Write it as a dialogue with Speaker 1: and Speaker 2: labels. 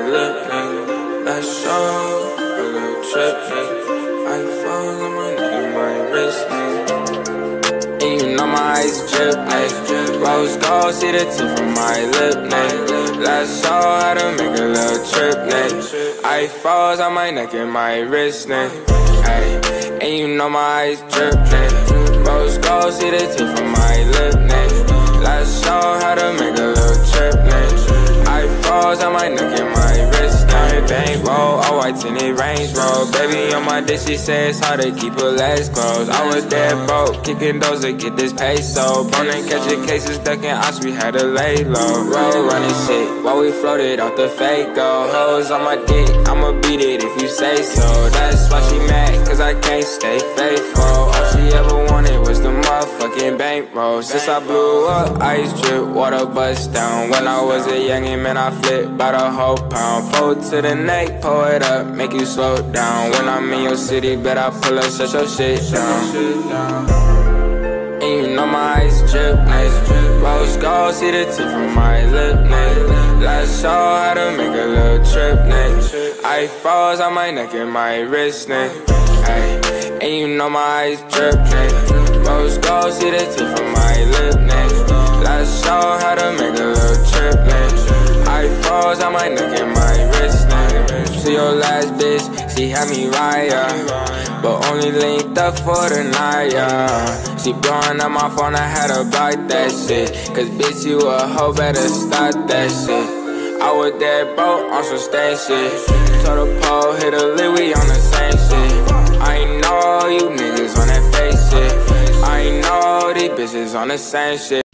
Speaker 1: lip, nigga. Let's show a little trip, nigga. iPhones on my neck and my wrist, nigga. And you know my ice drip, nigga. Rose gold, see the tip from my lip, nigga. Let's show how to make a little trip, nigga. iPhones on my neck and my wrist, nigga. Ay, and you know my ice drip, nigga. Rose gold, see the tip from my lip, nigga. Let's show how to make a little trip, nigga. iPhones on my neck and my wrist, nigga. Bankroll, all white tinted Range Rove. Baby on my dick, she said it's hard to keep her legs closed. I was dead broke, kicking those to get this Peso. Boning, catching cases, ducking ops, we had to lay low. Road running shit, while we floated off the fake go. Hoes on my dick, I'ma beat it if you say so. That's why she mad, cause I can't stay faithful. All she ever wanted was the motherfucking bankroll. Since I blew up, ice drip, water bust down. When I was a youngin', man, I flipped by the whole pound. Fold to the neck, pull it up, make you slow down. When I'm in your city, bet I pull up, shut your shit down. And you know my ice drip, nigga. Rose gold, see the tip from my lip, nigga. Let's show how to make a little trip, nigga. iPhones on my neck and my wrist, nigga. Ay, and you know my ice drip, nigga. Rose gold, see the tip from my lip, nigga. Let's show how to make a little trip, nigga. iPhones on my neck and my wrist, nigga. To your last bitch, she had me right, yeah. But only linked up for the night, yeah. She blowing up my phone, I had to block that shit. Cause bitch, you a hoe, better stop that shit. I was dead broke on some stain shit. Told the pole, hit a lid, we on the same shit. I know you niggas on that face shit. I know these bitches on the same shit.